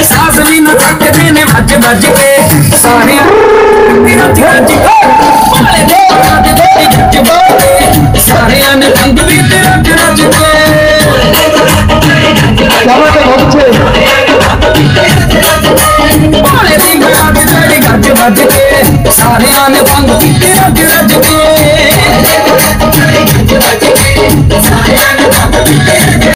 सास भी न थकदे ने भज भज के सारे रज रज के भोले दे राज दे जज बोले सारे ने रंग भी रज रज के भोले दी राज दे गज गज के सारे ने भंग पीते रज रज के